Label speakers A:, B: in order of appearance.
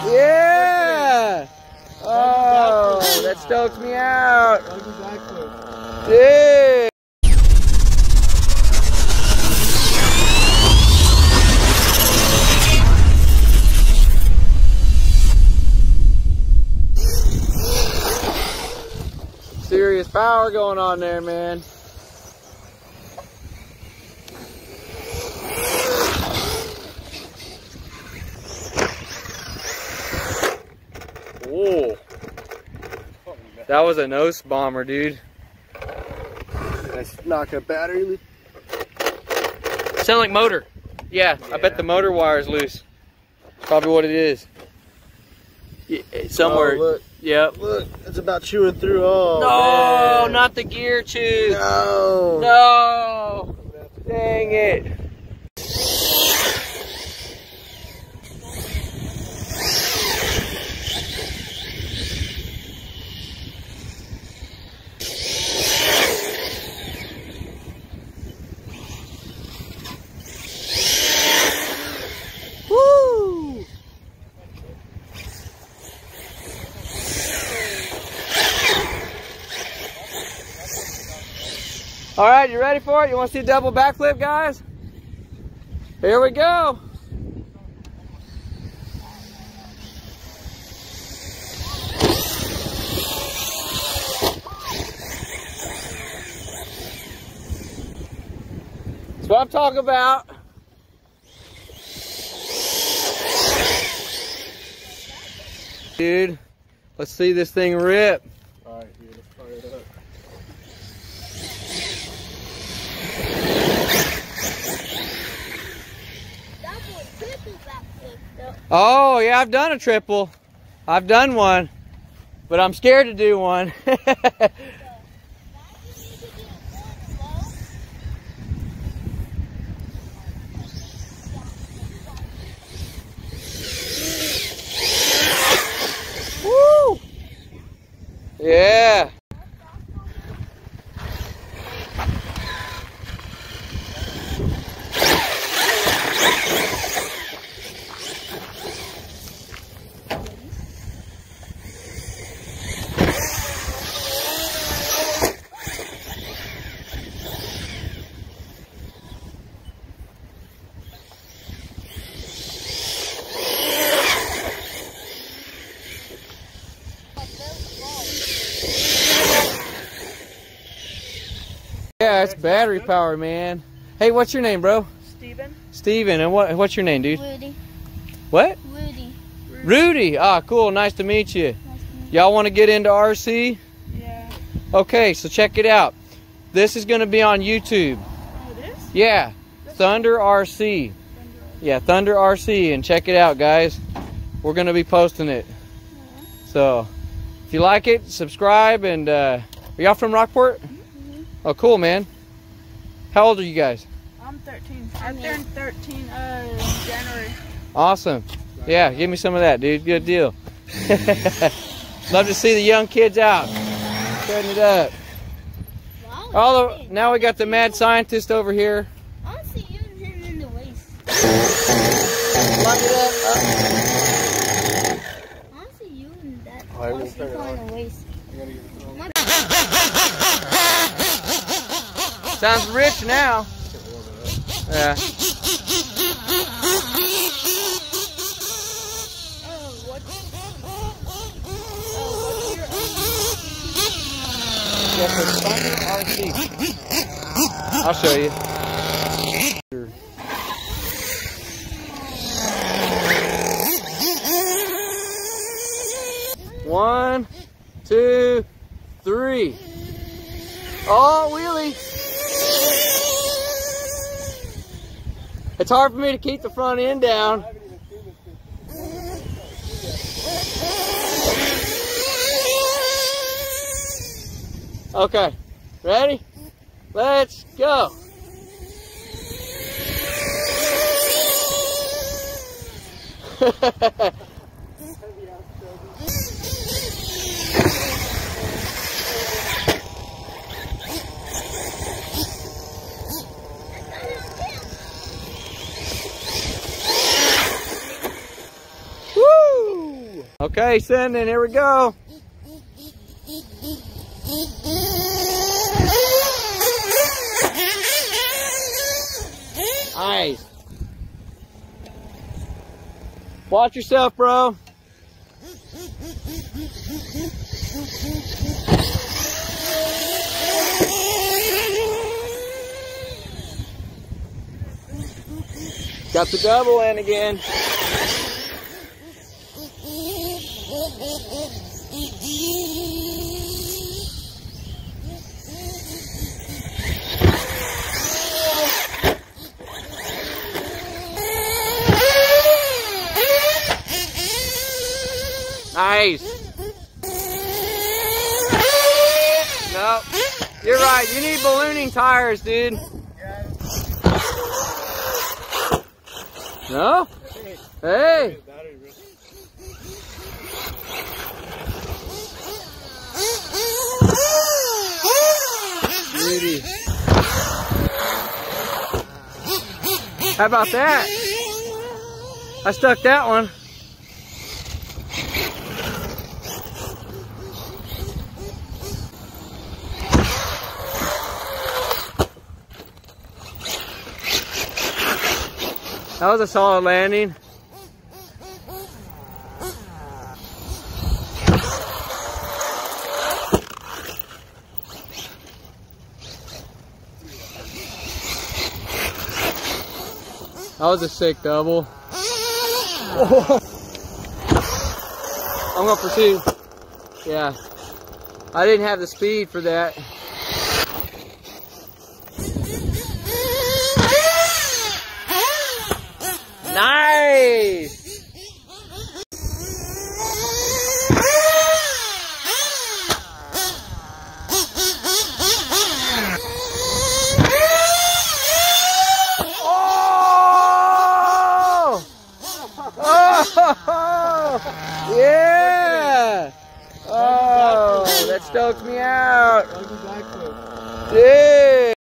A: Yeah! Oh, that stokes me out. Dude! Serious power going on there, man. Whoa. That was a nose bomber, dude.
B: Nice knock a battery.
A: Sound like motor. Yeah, I bet the motor wire is loose. Probably what it is. Yeah, somewhere.
B: Oh, look.
A: Yep.
B: Look, it's about chewing through. Oh,
A: no,
B: man.
A: not the gear tube.
B: No.
A: No. Dang it. Woo! All right, you ready for it? You want to see a double backflip, guys? Here we go. That's what I'm talking about. Dude, let's see this thing rip.
B: All right, dude, let's fire it up.
A: Oh, yeah, I've done a triple. I've done one, but I'm scared to do one. Woo! Yeah. Yeah, it's battery power, man. Hey, what's your name, bro?
C: Steven.
A: Steven, and what's your name, dude?
C: Rudy.
A: What?
C: Rudy.
A: Rudy. Ah, cool. Nice to meet you. Y'all want to get into RC?
C: Yeah.
A: Okay, so check it out. This is going to be on YouTube.
C: Oh, it is?
A: Yeah, Thunder RC. Yeah, Thunder RC, and check it out, guys. We're going to be posting it. So, if you like it, subscribe, and are y'all from Rockport? Oh, cool, man. How old are you guys?
C: I'm 13. I turned 13 in January.
A: Awesome. Yeah, give me some of that, dude. Good deal. Love to see the young kids out. Setting it up. Now we got the mad scientist over here.
C: I want to see you and him in the waist.
A: Line it up.
C: I want to see you and that
B: I will turn it
C: in
B: on.
C: the waist.
A: Sounds rich now. Yeah. Yes, it's Thunder RC. I'll show you. One, two, three. Oh, wheelie. It's hard for me to keep the front end down. Okay, ready? Let's go. Woo! Okay, sending. Here we go. Nice. Watch yourself, bro. Got the double in again. Nice. No, you're right. You need ballooning tires, dude. No? Hey. Beauty. How about that? I stuck that one. That was a solid landing. That was a sick double. I'm going for two. Yeah. I didn't have the speed for that. Nice! Oh! Oh! Yeah! Oh, that stoked me out. Yeah!